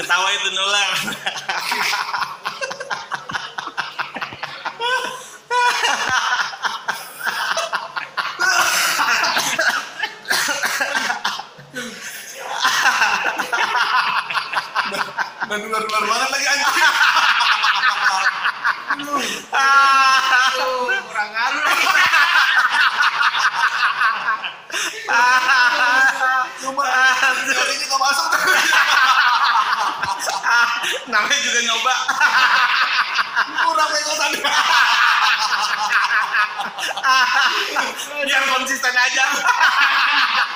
ketawa itu nular. Dan nular-nular banget lagi anjing. Kurang ngaruh. Cuma teorinya gak masuk. Namanya juga nyoba. Kurang bego tadi. Biar konsisten aja.